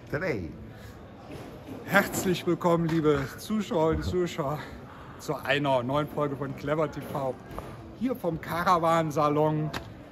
3. Herzlich willkommen, liebe Zuschauerinnen und Zuschauer, zu einer neuen Folge von Clever TV. Hier vom Caravan-Salon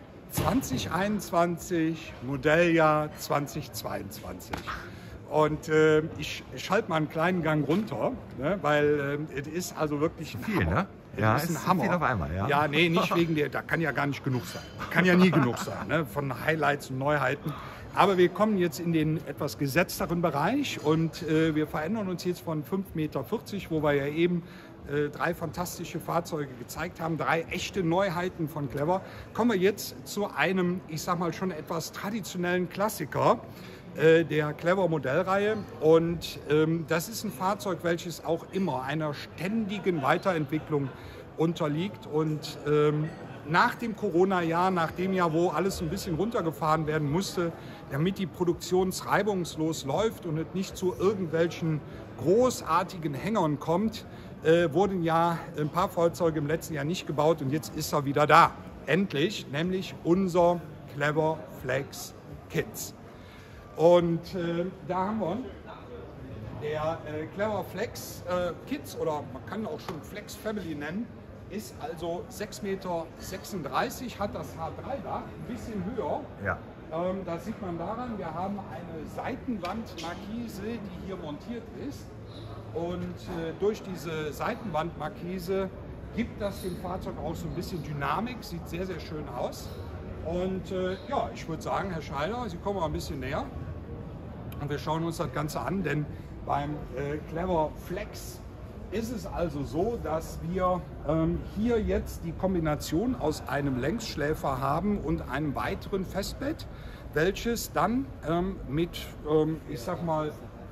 2021, Modelljahr 2022. Und ich schalte mal einen kleinen Gang runter, ne, weil es ist also wirklich ein viel, Hammer. ne? Ja, es ist ein Hammer. Viel auf einmal, ja. Ja, nee, nicht wegen der, da kann ja gar nicht genug sein. Kann ja nie genug sein, ne, von Highlights und Neuheiten. Aber wir kommen jetzt in den etwas gesetzteren Bereich und wir verändern uns jetzt von 5,40 Meter, wo wir ja eben 3 fantastische Fahrzeuge gezeigt haben, 3 echte Neuheiten von Clever, kommen wir jetzt zu einem, ich sag mal, schon etwas traditionellen Klassiker der Clever Modellreihe. Und das ist ein Fahrzeug, welches auch immer einer ständigen Weiterentwicklung unterliegt. Und nach dem Corona-Jahr, nach dem Jahr, wo alles ein bisschen runtergefahren werden musste, damit die Produktion reibungslos läuft und es nicht zu irgendwelchen großartigen Hängern kommt, wurden ja ein paar Fahrzeuge im letzten Jahr nicht gebaut und jetzt ist er wieder da. Endlich, nämlich unser Clever Flex Kids. Und da haben wir der Clever Flex Kids, oder man kann auch schon Flex Family nennen, ist also 6,36 Meter, hat das H3-Dach, ein bisschen höher. Ja. Das sieht man daran, wir haben eine Seitenwandmarkise, die hier montiert ist. Und durch diese Seitenwandmarkise gibt das dem Fahrzeug auch so ein bisschen Dynamik, sieht sehr, sehr schön aus. Und ja, ich würde sagen, Herr Scheider, Sie kommen mal ein bisschen näher und wir schauen uns das Ganze an, denn beim Clever Flex ist es also so, dass wir hier jetzt die Kombination aus einem Längsschläfer haben und einem weiteren Festbett, welches dann mit, ich sag mal,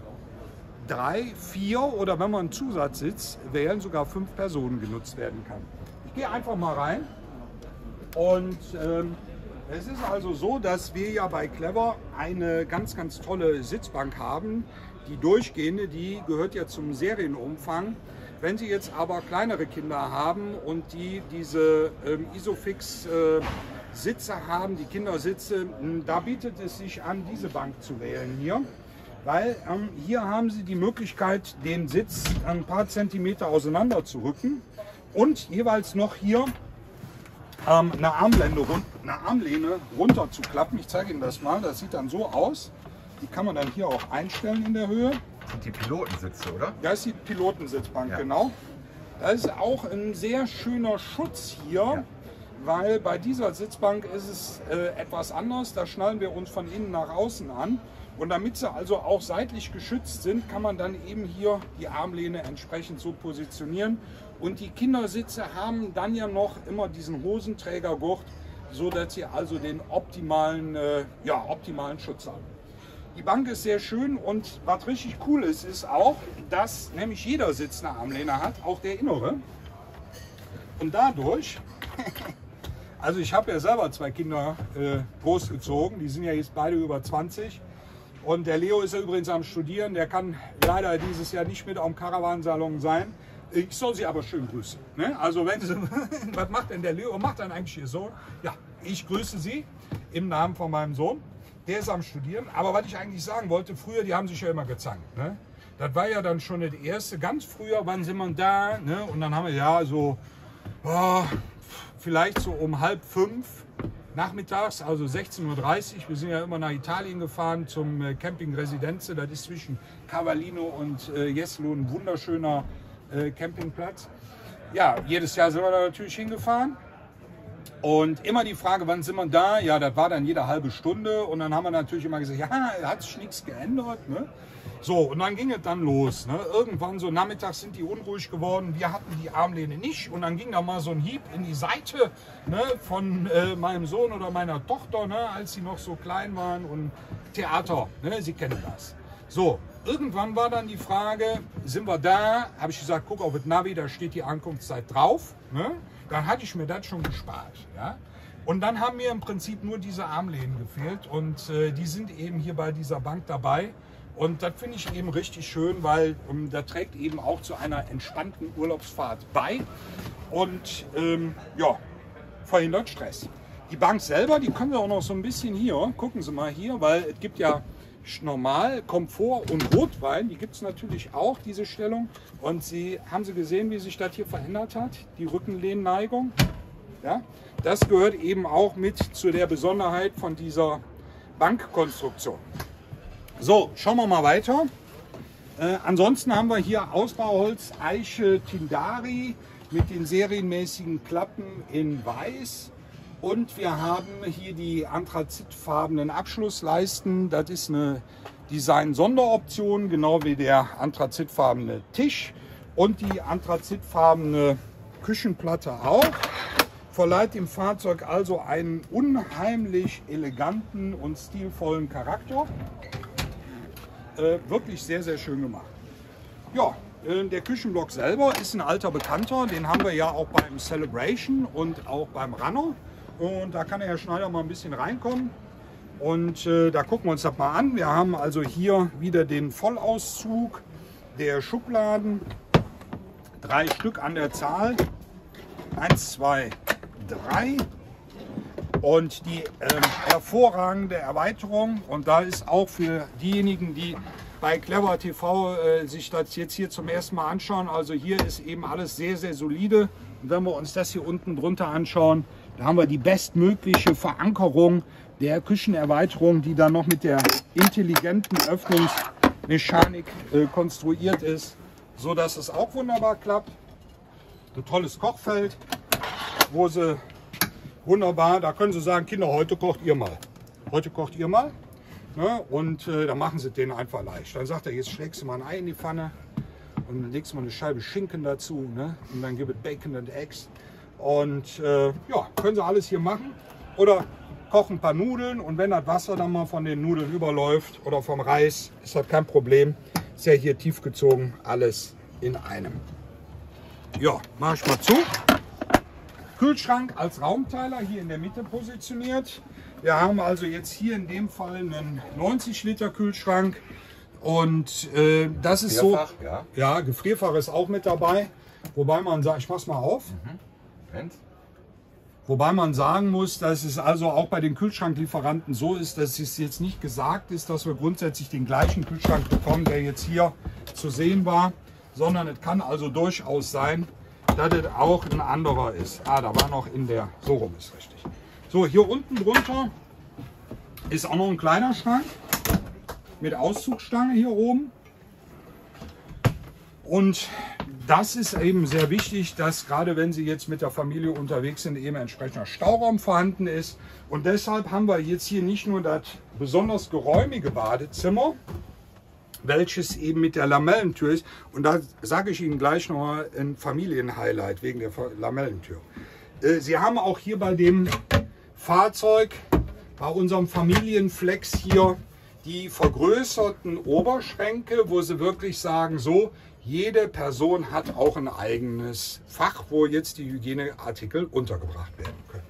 3, 4 oder wenn man einen Zusatzsitz wählen, sogar 5 Personen genutzt werden kann. Ich gehe einfach mal rein und es ist also so, dass wir ja bei Clever eine ganz, ganz tolle Sitzbank haben. Die durchgehende, die gehört ja zum Serienumfang. Wenn Sie jetzt aber kleinere Kinder haben und die diese Isofix Sitze haben, die Kindersitze, da bietet es sich an, diese Bank zu wählen hier. Weil hier haben Sie die Möglichkeit, den Sitz ein paar Zentimeter auseinander zu rücken und jeweils noch hier eine Armlehne runter zu klappen. Ich zeige Ihnen das mal, das sieht dann so aus. Die kann man dann hier auch einstellen in der Höhe. Das sind die Pilotensitze, oder? Das ist die Pilotensitzbank, ja. Genau. Das ist auch ein sehr schöner Schutz hier, ja. Weil bei dieser Sitzbank ist es etwas anders. Da schnallen wir uns von innen nach außen an. Und damit sie also auch seitlich geschützt sind, kann man dann eben hier die Armlehne entsprechend so positionieren. Und die Kindersitze haben dann ja noch immer diesen Hosenträgergurt, so dass sie also den optimalen Schutz haben. Die Bank ist sehr schön und was richtig cool ist, ist auch, dass nämlich jeder Sitz eine Armlehne hat, auch der innere. Und dadurch, also ich habe ja selber 2 Kinder großgezogen, die sind ja jetzt beide über 20. Und der Leo ist ja übrigens am Studieren, der kann leider dieses Jahr nicht mit am Caravan-Salon sein. Ich soll Sie aber schön grüßen. Ne? Also wenn Sie, was macht denn der Leo? Macht dann eigentlich Ihr Sohn? Ja, ich grüße Sie im Namen von meinem Sohn. Der ist am Studieren. Aber was ich eigentlich sagen wollte, früher, die haben sich ja immer gezankt. Ne? Das war ja dann schon das Erste. Ganz früher, wann sind wir da? Ne? Und dann haben wir ja so, vielleicht so um 4:30 nachmittags, also 16:30 Uhr. Wir sind ja immer nach Italien gefahren zum Camping Residenze. Das ist zwischen Cavallino und Jesolo ein wunderschöner Campingplatz. Ja, jedes Jahr sind wir da natürlich hingefahren. Und immer die Frage, wann sind wir da? Ja, das war dann jede halbe Stunde. Und dann haben wir natürlich immer gesagt, ja, hat sich nichts geändert. Ne? So, und dann ging es dann los. Ne? Irgendwann so nachmittags sind die unruhig geworden. Wir hatten die Armlehne nicht. Und dann ging da mal so ein Hieb in die Seite, ne, von meinem Sohn oder meiner Tochter, ne, als sie noch so klein waren. Und Theater, ne, Sie kennen das. So, irgendwann war dann die Frage, sind wir da? Habe ich gesagt, guck auf das Navi, da steht die Ankunftszeit drauf. Ne? Dann hatte ich mir das schon gespart. Ja? Und dann haben mir im Prinzip nur diese Armlehnen gefehlt und die sind eben hier bei dieser Bank dabei. Und das finde ich eben richtig schön, weil das trägt eben auch zu einer entspannten Urlaubsfahrt bei und ja, verhindert Stress. Die Bank selber, die können wir auch noch so ein bisschen hier, gucken Sie mal hier, weil es gibt ja normal, Komfort und Rotwein, die gibt es natürlich auch, diese Stellung. Und haben Sie gesehen, wie sich das hier verändert hat, die Rückenlehnneigung? Ja? Das gehört eben auch mit zu der Besonderheit von dieser Bankkonstruktion. So, schauen wir mal weiter. Ansonsten haben wir hier Ausbauholz Eiche Tindari mit den serienmäßigen Klappen in Weiß. Und wir haben hier die anthrazitfarbenen Abschlussleisten. Das ist eine Design-Sonderoption, genau wie der anthrazitfarbene Tisch. Und die anthrazitfarbene Küchenplatte auch. Verleiht dem Fahrzeug also einen unheimlich eleganten und stilvollen Charakter. Wirklich sehr, sehr schön gemacht. Ja, der Küchenblock selber ist ein alter Bekannter. Den haben wir ja auch beim Celebration und auch beim Runner. Und da kann der Herr Schneider mal ein bisschen reinkommen. Und da gucken wir uns das mal an. Wir haben also hier wieder den Vollauszug der Schubladen. 3 Stück an der Zahl. 1, 2, 3. Und die hervorragende Erweiterung, und da ist auch für diejenigen, die bei Clever TV sich das jetzt hier zum ersten Mal anschauen, also hier ist eben alles sehr, sehr solide. Und wenn wir uns das hier unten drunter anschauen, da haben wir die bestmögliche Verankerung der Küchenerweiterung, die dann noch mit der intelligenten Öffnungsmechanik konstruiert ist, so dass es auch wunderbar klappt. Ein tolles Kochfeld, wo sie wunderbar, da können Sie sagen, Kinder, heute kocht ihr mal. Heute kocht ihr mal. Ne? Und dann machen Sie den einfach leicht. Dann sagt er, jetzt schlägst du mal ein Ei in die Pfanne und dann legst du mal eine Scheibe Schinken dazu. Ne? Und dann gibt es Bacon und Eggs. Und ja, können Sie alles hier machen. Oder kochen ein paar Nudeln und wenn das Wasser dann mal von den Nudeln überläuft oder vom Reis, ist das kein Problem. Ist ja hier tief gezogen, alles in einem. Ja, mache ich mal zu. Kühlschrank als Raumteiler hier in der Mitte positioniert. Wir haben also jetzt hier in dem Fall einen 90 Liter Kühlschrank und das ist so, ja, Gefrierfach ist auch mit dabei, wobei man sagt, ich mach's mal auf, wobei man sagen muss, dass es also auch bei den Kühlschranklieferanten so ist, dass es jetzt nicht gesagt ist, dass wir grundsätzlich den gleichen Kühlschrank bekommen, der jetzt hier zu sehen war, sondern es kann also durchaus sein, dass es auch ein anderer ist. Ah, da war noch in der, so rum ist richtig. So, hier unten drunter ist auch noch ein kleiner Schrank mit Auszugstange hier oben. Und das ist eben sehr wichtig, dass gerade wenn Sie jetzt mit der Familie unterwegs sind, eben entsprechender Stauraum vorhanden ist. Und deshalb haben wir jetzt hier nicht nur das besonders geräumige Badezimmer, welches eben mit der Lamellentür ist. Und da sage ich Ihnen gleich noch mal ein Familienhighlight wegen der Lamellentür. Sie haben auch hier bei dem Fahrzeug, bei unserem Familienflex hier, die vergrößerten Oberschränke, wo Sie wirklich sagen, so, jede Person hat auch ein eigenes Fach, wo jetzt die Hygieneartikel untergebracht werden können.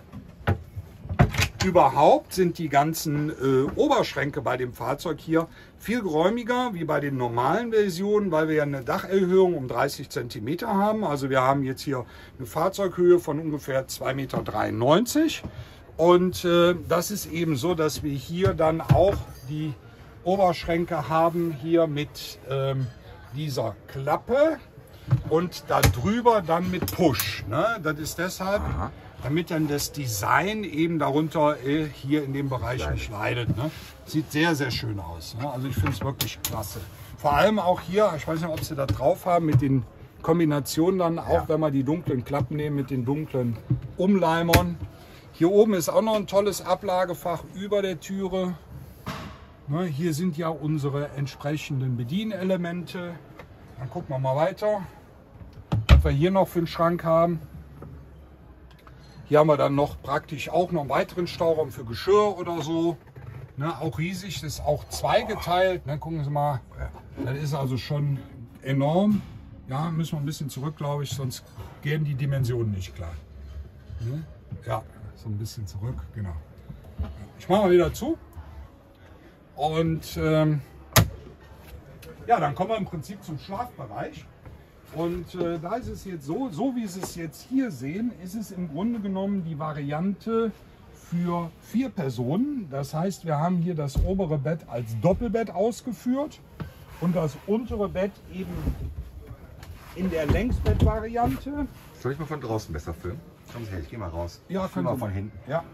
Überhaupt sind die ganzen Oberschränke bei dem Fahrzeug hier viel geräumiger wie bei den normalen Versionen, weil wir ja eine Dacherhöhung um 30 cm haben. Also wir haben jetzt hier eine Fahrzeughöhe von ungefähr 2,93 m. Und das ist eben so, dass wir hier dann auch die Oberschränke haben, hier mit dieser Klappe und da drüber dann mit Push. Ne? Das ist deshalb, damit dann das Design eben darunter hier in dem Bereich nicht leidet. Ne? Sieht sehr, sehr schön aus. Ne? Also ich finde es wirklich klasse. Vor allem auch hier, ich weiß nicht, ob Sie da drauf haben, mit den Kombinationen dann, auch wenn wir die dunklen Klappen nehmen, mit den dunklen Umleimern. Hier oben ist auch noch ein tolles Ablagefach über der Türe. Ne, hier sind ja unsere entsprechenden Bedienelemente. Dann gucken wir mal weiter, was wir hier noch für einen Schrank haben. Hier haben wir dann noch praktisch auch noch einen weiteren Stauraum für Geschirr oder so. Ne, auch riesig, das ist auch zweigeteilt. Ne, gucken Sie mal, das ist also schon enorm. Ja, müssen wir ein bisschen zurück, glaube ich, sonst gehen die Dimensionen nicht klar. Ne? Ja, so ein bisschen zurück, genau. Ich mache mal wieder zu. Und ja, dann kommen wir im Prinzip zum Schlafbereich. Und da ist es jetzt so wie Sie es jetzt hier sehen, ist es im Grunde genommen die Variante für 4 Personen. Das heißt, wir haben hier das obere Bett als Doppelbett ausgeführt und das untere Bett eben in der Längsbettvariante. Soll ich mal von draußen besser filmen? Kommen Sie her, ich gehe mal raus. Ja, ich filme mal Sie von mal. hinten. Ja.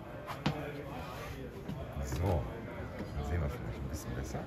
So, dann sehen wir vielleicht ein bisschen besser.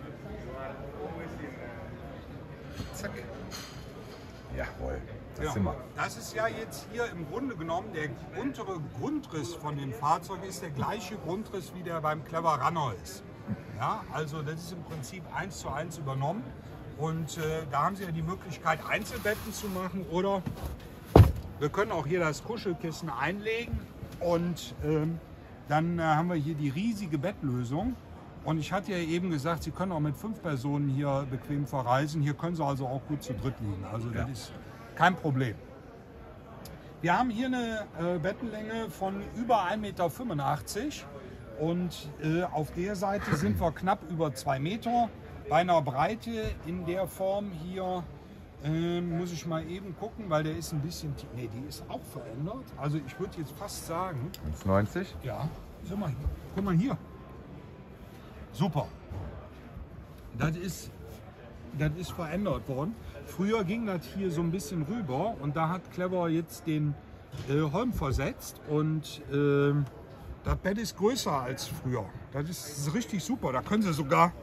Zack. Jawohl, das sind wir. Das ist ja jetzt hier im Grunde genommen, der untere Grundriss von dem Fahrzeug ist der gleiche Grundriss, wie der beim Clever Runner ist. Ja, also das ist im Prinzip 1:1 übernommen. Und da haben Sie ja die Möglichkeit, Einzelbetten zu machen, oder wir können auch hier das Kuschelkissen einlegen und dann haben wir hier die riesige Bettlösung. Und ich hatte ja eben gesagt, Sie können auch mit 5 Personen hier bequem verreisen. Hier können Sie also auch gut zu dritt liegen. Also das ist kein Problem. Wir haben hier eine Bettenlänge von über 1,85 Meter. Und auf der Seite sind wir knapp über 2 Meter. Bei einer Breite in der Form hier muss ich mal eben gucken, weil der ist ein bisschen... Ne, die ist auch verändert. Also ich würde jetzt fast sagen... 1,90? Ja, sag mal, guck mal hier. Super. Das ist verändert worden. Früher ging das hier so ein bisschen rüber und da hat Clever jetzt den Holm versetzt und das Bett ist größer als früher. Das ist richtig super. Da können Sie sogar...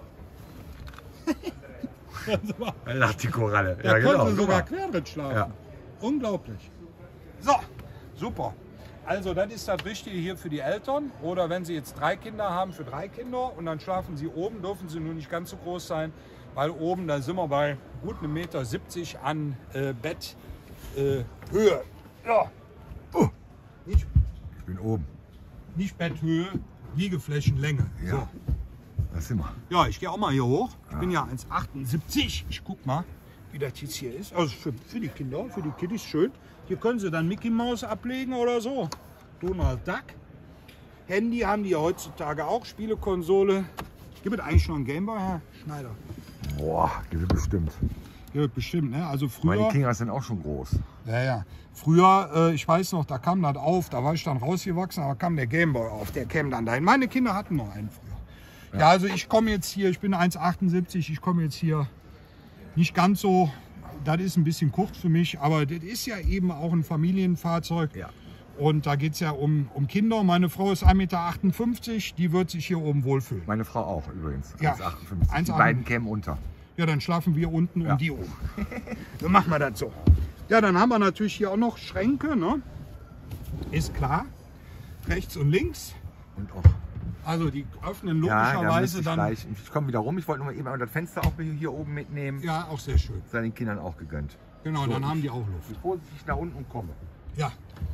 Da lacht die Koralle. Da können Sie sogar quer drin schlafen. Ja. Unglaublich. So, super. Also das ist das Richtige hier für die Eltern. Oder wenn Sie jetzt 3 Kinder haben, für 3 Kinder. Und dann schlafen Sie oben, dürfen Sie nur nicht ganz so groß sein. Weil oben, da sind wir bei gut 1,70 Meter an Betthöhe. Ja. Nicht, Ich bin oben. nicht Betthöhe, Liegeflächenlänge. Ja. So. Das sind wir. Ja, ich gehe auch mal hier hoch. Ich bin ja 1,78. Ich guck mal, wie das jetzt hier ist. Also für die Kinder, für die Kiddies schön. Hier können Sie dann Mickey Mouse ablegen oder so. Donald Duck. Handy haben die ja heutzutage auch. Spielekonsole. Gibt es eigentlich noch einen Gameboy, Herr Schneider? Boah, gibt es bestimmt. Gibt es bestimmt, ne? Also Meine früher... Kinder sind auch schon groß. Ja. Früher, ich weiß noch, da kam das auf. Da war ich dann rausgewachsen, aber kam der Gameboy auf. Der käme dann dahin. Meine Kinder hatten noch einen früher. Ja, also ich komme jetzt hier, ich bin 1,78, ich komme jetzt hier nicht ganz so, das ist ein bisschen kurz für mich, aber das ist ja eben auch ein Familienfahrzeug. Ja. Und da geht es ja um Kinder. Meine Frau ist 1,58 Meter, die wird sich hier oben wohlfühlen. Meine Frau auch übrigens. Ja, 1,58. Die beiden kämen unter. Ja, dann schlafen wir unten Ja. und die oben. Dann machen wir das so. Ja, dann haben wir natürlich hier auch noch Schränke, ne? Ist klar. Rechts und links. Und auch. Also die öffnen Ja, logischerweise da dann. gleich. Ich komme wieder rum. Ich wollte nur mal eben das Fenster auch hier oben mitnehmen. Ja, auch sehr schön. Sei den Kindern auch gegönnt. Genau, So, dann haben die auch Luft. Ich vorsichtig nach unten und komme. Ja.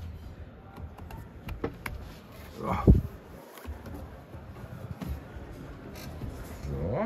So. So.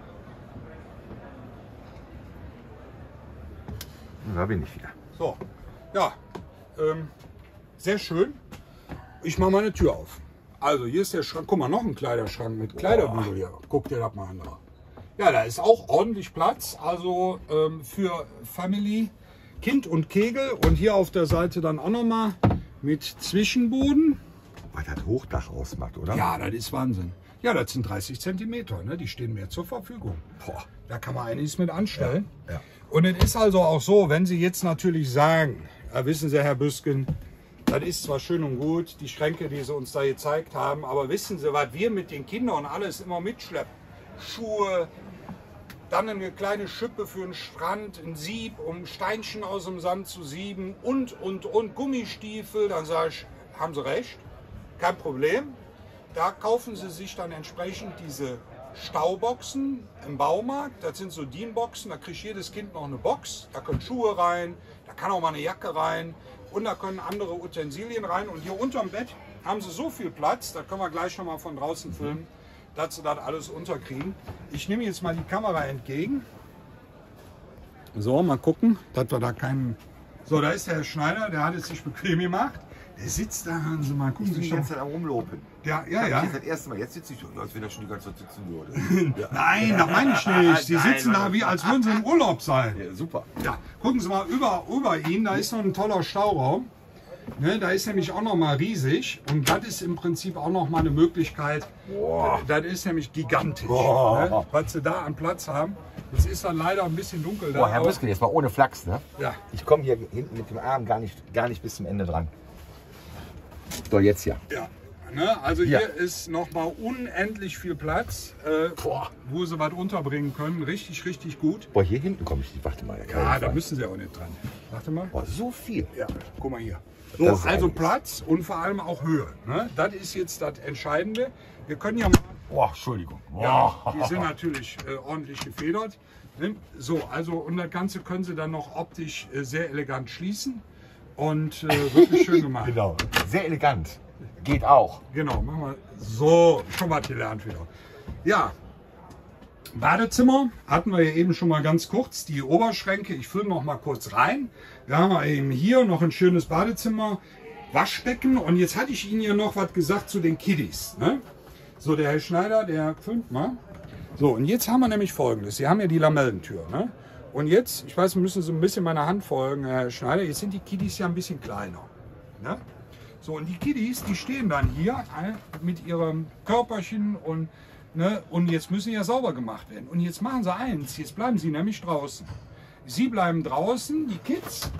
Und da bin ich wieder. So. Ja. Sehr schön. Ich mache mal eine Tür auf. Also hier ist der Schrank. Guck mal, noch ein Kleiderschrank mit Kleiderbügel hier. Guck dir das mal an. Ja, da ist auch ordentlich Platz. Also für Family, Kind und Kegel. Und hier auf der Seite dann auch nochmal mit Zwischenboden. Was das Hochdach ausmacht, oder? Ja, das ist Wahnsinn. Ja, das sind 30 Zentimeter. Ne? Die stehen mir zur Verfügung. Boah. Da kann man einiges mit anstellen. Ja. Und es ist also auch so, wenn Sie jetzt natürlich sagen, wissen Sie, Herr Büsken, das ist zwar schön und gut, die Schränke, die Sie uns da gezeigt haben, aber wissen Sie, was wir mit den Kindern alles immer mitschleppen? Schuhe, dann eine kleine Schippe für den Strand, ein Sieb, um Steinchen aus dem Sand zu sieben und Gummistiefel. Dann sage ich, haben Sie recht, kein Problem. Da kaufen Sie sich dann entsprechend diese Stauboxen im Baumarkt. Das sind so DIN-Boxen, da kriegt jedes Kind noch eine Box. Da können Schuhe rein, da kann auch mal eine Jacke rein und da können andere Utensilien rein. Und hier unterm Bett haben Sie so viel Platz, da können wir gleich noch mal von draußen filmen, dass Sie das alles unterkriegen. Ich nehme jetzt mal die Kamera entgegen. So, mal gucken, dass wir da keinen... So, da ist der Herr Schneider, der hat es sich bequem gemacht. Der sitzt da, hören Sie mal, gucken Ich Sie bin die schon. ganze Zeit am Rumlopen. Ja. Das ist das erste Mal. Jetzt sitze ich so, als wenn er schon die ganze Zeit sitzen würde. Ja. Nein, das meine ich nicht. Sie Nein, sitzen da Mann. wie, als würden Sie im Urlaub sein. Ja, super. Ja, gucken Sie mal über Ihnen, da ist noch ein toller Stauraum. Ne, da ist nämlich auch noch mal riesig und das ist im Prinzip auch noch mal eine Möglichkeit. Das ist nämlich gigantisch, ne, was sie da an Platz haben. Es ist dann leider ein bisschen dunkel da. Boah, Herr Müskel, jetzt mal ohne Flachs, ne? Ja. Ich komme hier hinten mit dem Arm gar nicht bis zum Ende dran. So, jetzt ja. Ja. Ne, also hier ist noch mal unendlich viel Platz, wo sie was unterbringen können. Richtig, richtig gut. Boah, hier hinten komme ich nicht. Warte mal. Ja, da müssen sie auch nicht dran. Warte mal. Boah, so viel. Ja, guck mal hier. So, Das ist also einiges. Platz und vor allem auch Höhe. Ne? Das ist jetzt das Entscheidende. Wir können ja mal. Boah, Entschuldigung. Ja, die sind natürlich ordentlich gefedert. Ne? So, also und das Ganze können Sie dann noch optisch sehr elegant schließen und wirklich schön gemacht. Genau. Sehr elegant. Geht auch. Genau, machen wir so. Schon was gelernt wieder. Ja, Badezimmer hatten wir ja eben schon mal ganz kurz. Die Oberschränke, ich fülle noch mal kurz rein. Wir haben eben hier noch ein schönes Badezimmer, Waschbecken. Und jetzt hatte ich Ihnen ja noch was gesagt zu den Kiddies. Ne? So, der Herr Schneider, der filmt mal. So, und jetzt haben wir nämlich Folgendes. Sie haben ja die Lamellentür. Ne? Und jetzt, ich weiß, wir müssen so ein bisschen meiner Hand folgen, Herr Schneider. Jetzt sind die Kiddies ja ein bisschen kleiner. Ne? So, und die Kiddies, die stehen dann hier mit ihrem Körperchen und, ne, und jetzt müssen ja sauber gemacht werden. Und jetzt machen sie eins, jetzt bleiben sie nämlich draußen. Sie bleiben draußen, die Kids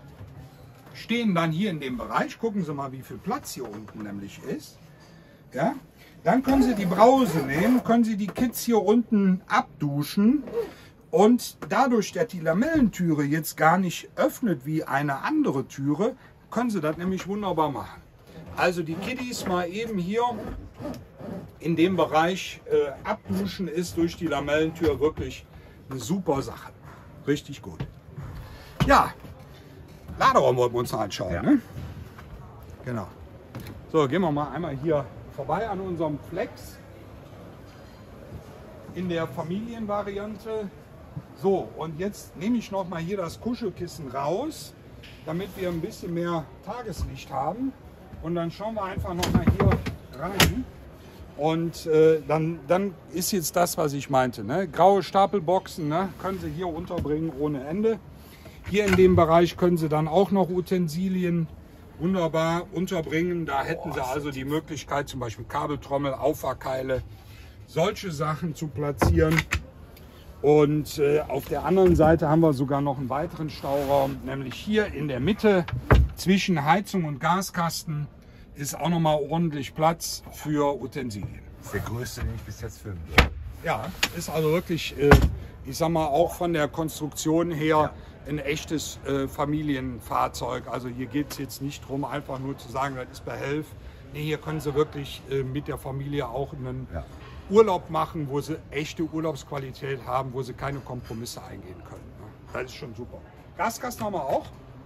stehen dann hier in dem Bereich. Gucken Sie mal, wie viel Platz hier unten nämlich ist. Ja? Dann können Sie die Brause nehmen, können Sie die Kids hier unten abduschen. Und dadurch, dass die Lamellentüre jetzt gar nicht öffnet wie eine andere Türe, können Sie das nämlich wunderbar machen. Also die Kiddies mal eben hier in dem Bereich abduschen ist durch die Lamellentür wirklich eine super Sache. Richtig gut. Ja, Laderaum wollten wir uns noch anschauen. Ja. Ne? Genau. So, gehen wir mal einmal hier vorbei an unserem Flex in der Familienvariante. So, und jetzt nehme ich noch mal hier das Kuschelkissen raus, damit wir ein bisschen mehr Tageslicht haben. Und dann schauen wir einfach noch mal hier rein. Und dann ist jetzt das, was ich meinte. Ne? Graue Stapelboxen, ne? Können Sie hier unterbringen ohne Ende. Hier in dem Bereich können Sie dann auch noch Utensilien wunderbar unterbringen. Da hätten Sie also die Möglichkeit, zum Beispiel Kabeltrommel, Auffahrkeile, solche Sachen zu platzieren. Und auf der anderen Seite haben wir sogar noch einen weiteren Stauraum, nämlich hier in der Mitte zwischen Heizung und Gaskasten ist auch noch mal ordentlich Platz für Utensilien. Das ist der größte, den ich bis jetzt filmen. Ja, ist also wirklich, ich sag mal, auch von der Konstruktion her ein echtes Familienfahrzeug. Also hier geht es jetzt nicht darum, einfach nur zu sagen, das ist behelf. Nee, hier können Sie wirklich mit der Familie auch einen Urlaub machen, wo Sie echte Urlaubsqualität haben, wo Sie keine Kompromisse eingehen können. Das ist schon super. Gaskasten haben wir auch.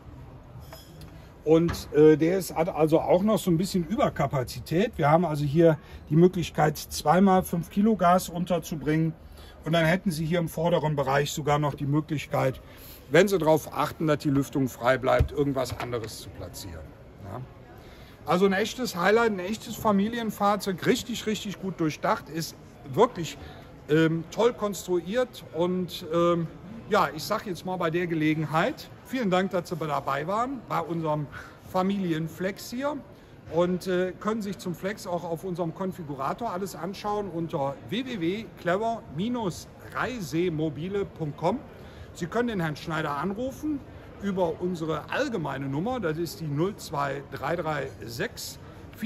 Und der hat also auch noch so ein bisschen Überkapazität. Wir haben also hier die Möglichkeit, 2x5 Kilo Gas unterzubringen. Und dann hätten Sie hier im vorderen Bereich sogar noch die Möglichkeit, wenn Sie darauf achten, dass die Lüftung frei bleibt, irgendwas anderes zu platzieren. Ja. Also ein echtes Highlight, ein echtes Familienfahrzeug, richtig, richtig gut durchdacht, ist wirklich toll konstruiert. Und ja, ich sage jetzt mal bei der Gelegenheit, vielen Dank, dass Sie dabei waren bei unserem Familienflex hier und können sich zum Flex auch auf unserem Konfigurator alles anschauen unter www.clever-reisemobile.com. Sie können den Herrn Schneider anrufen über unsere allgemeine Nummer, das ist die 02336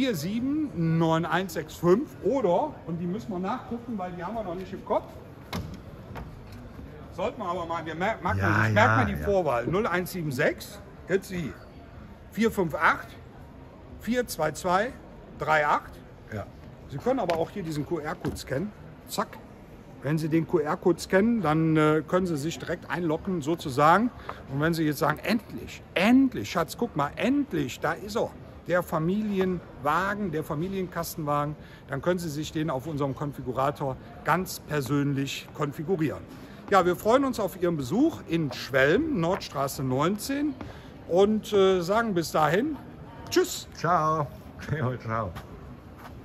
479165 oder, und die müssen wir nachgucken, weil die haben wir noch nicht im Kopf, sollten wir aber mal, wir merken mal die Vorwahl, 0176, jetzt Sie, 458 422 38. Ja. Sie können aber auch hier diesen QR-Code scannen, zack. Wenn Sie den QR-Code scannen, dann können Sie sich direkt einloggen sozusagen. Und wenn Sie jetzt sagen, endlich, Schatz, guck mal, endlich, da ist er, der Familienwagen, der Familienkastenwagen, dann können Sie sich den auf unserem Konfigurator ganz persönlich konfigurieren. Ja, wir freuen uns auf Ihren Besuch in Schwelm, Nordstraße 19 und sagen bis dahin, tschüss. Ciao. Ciao.